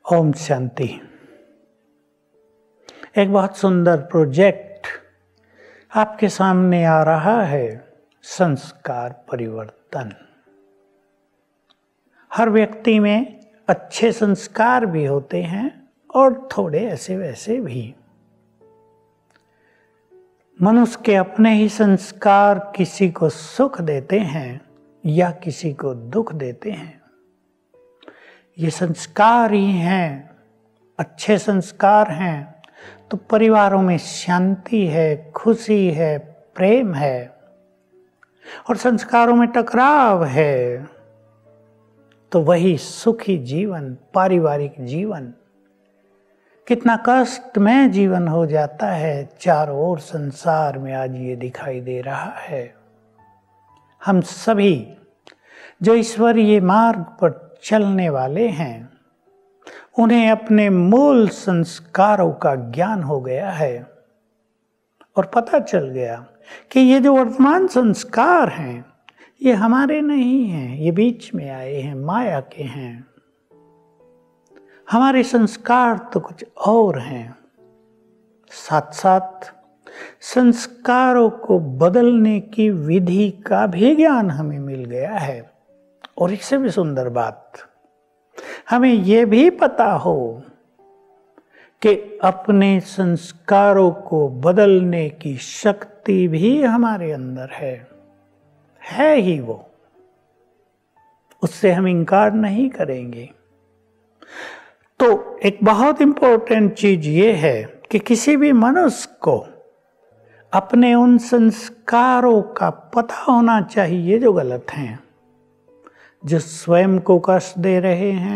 ओम शांति। एक बहुत सुंदर प्रोजेक्ट आपके सामने आ रहा है, संस्कार परिवर्तन। हर व्यक्ति में अच्छे संस्कार भी होते हैं और थोड़े ऐसे वैसे भी। मनुष्य के अपने ही संस्कार किसी को सुख देते हैं या किसी को दुख देते हैं। ये संस्कार ही हैं, अच्छे संस्कार हैं तो परिवारों में शांति है, खुशी है, प्रेम है। और संस्कारों में टकराव है तो वही सुखी जीवन, पारिवारिक जीवन कितना कष्टमय जीवन हो जाता है। चारों ओर संसार में आज ये दिखाई दे रहा है। हम सभी जो ईश्वरीय मार्ग पर चलने वाले हैं, उन्हें अपने मूल संस्कारों का ज्ञान हो गया है और पता चल गया कि ये जो वर्तमान संस्कार हैं ये हमारे नहीं हैं, ये बीच में आए हैं, माया के हैं। हमारे संस्कार तो कुछ और हैं। साथ साथ संस्कारों को बदलने की विधि का भी ज्ञान हमें मिल गया है। और इससे भी सुंदर बात, हमें यह भी पता हो कि अपने संस्कारों को बदलने की शक्ति भी हमारे अंदर है ही वो। उससे हम इनकार नहीं करेंगे। तो एक बहुत इंपॉर्टेंट चीज ये है कि किसी भी मनुष्य को अपने उन संस्कारों का पता होना चाहिए जो गलत हैं, जो स्वयं को कष्ट दे रहे हैं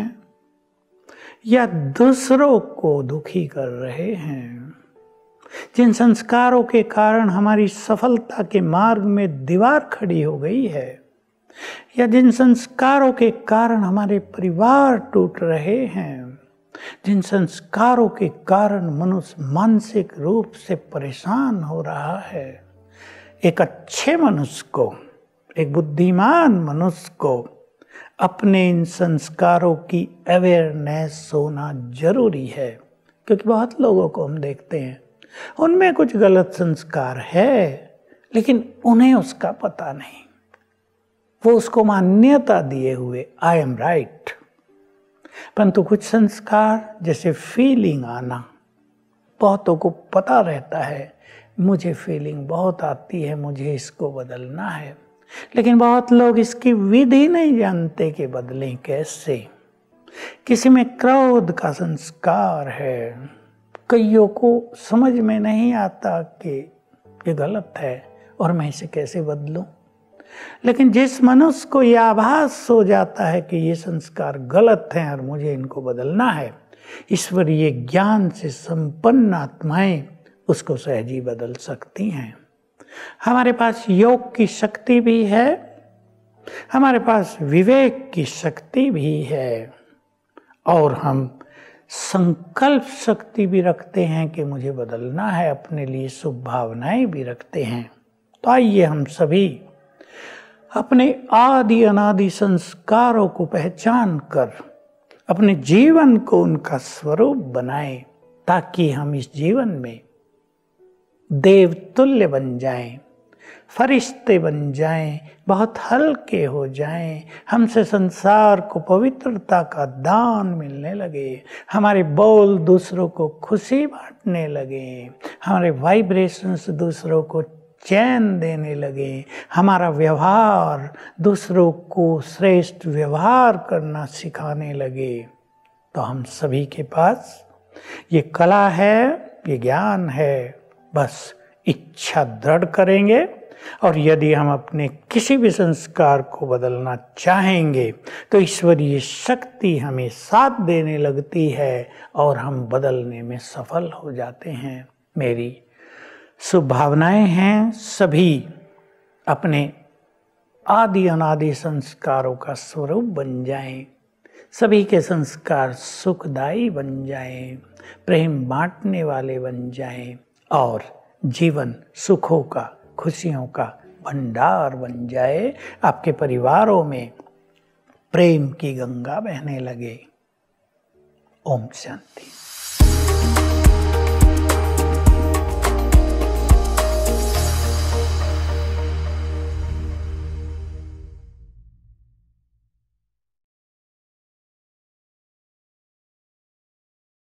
या दूसरों को दुखी कर रहे हैं। जिन संस्कारों के कारण हमारी सफलता के मार्ग में दीवार खड़ी हो गई है, या जिन संस्कारों के कारण हमारे परिवार टूट रहे हैं, जिन संस्कारों के कारण मनुष्य मानसिक रूप से परेशान हो रहा है। एक अच्छे मनुष्य को, एक बुद्धिमान मनुष्य को अपने इन संस्कारों की अवेयरनेस होना जरूरी है। क्योंकि बहुत लोगों को हम देखते हैं, उनमें कुछ गलत संस्कार है लेकिन उन्हें उसका पता नहीं। वो उसको मान्यता दिए हुए आई एम राइट। परंतु कुछ संस्कार जैसे फीलिंग आना, बहुतों को पता रहता है मुझे फीलिंग बहुत आती है, मुझे इसको बदलना है, लेकिन बहुत लोग इसकी विधि नहीं जानते कि बदलें कैसे। किसी में क्रोध का संस्कार है, कईयों को समझ में नहीं आता कि ये गलत है और मैं इसे कैसे बदलूं। लेकिन जिस मनुष्य को यह आभास हो जाता है कि ये संस्कार गलत हैं और मुझे इनको बदलना है, ईश्वरीय ज्ञान से संपन्न आत्माएं उसको सहज ही बदल सकती हैं। हमारे पास योग की शक्ति भी है, हमारे पास विवेक की शक्ति भी है और हम संकल्प शक्ति भी रखते हैं कि मुझे बदलना है, अपने लिए शुभ भावनाएं भी रखते हैं। तो आइए हम सभी अपने आदि अनादि संस्कारों को पहचान कर अपने जीवन को उनका स्वरूप बनाएं, ताकि हम इस जीवन में देवतुल्य बन जाएं, फरिश्ते बन जाएं, बहुत हल्के हो जाएं। हमसे संसार को पवित्रता का दान मिलने लगे, हमारे बोल दूसरों को खुशी बांटने लगे, हमारे वाइब्रेशंस दूसरों को चैन देने लगे, हमारा व्यवहार दूसरों को श्रेष्ठ व्यवहार करना सिखाने लगे। तो हम सभी के पास ये कला है, ये ज्ञान है। बस इच्छा दृढ़ करेंगे और यदि हम अपने किसी भी संस्कार को बदलना चाहेंगे तो ईश्वरीय शक्ति हमें साथ देने लगती है और हम बदलने में सफल हो जाते हैं। मेरी शुभ भावनाएं हैं, सभी अपने आदि अनादि संस्कारों का स्वरूप बन जाएं, सभी के संस्कार सुखदायी बन जाएं, प्रेम बांटने वाले बन जाएं और जीवन सुखों का, खुशियों का भंडार बन जाए। आपके परिवारों में प्रेम की गंगा बहने लगे। ओम शांति।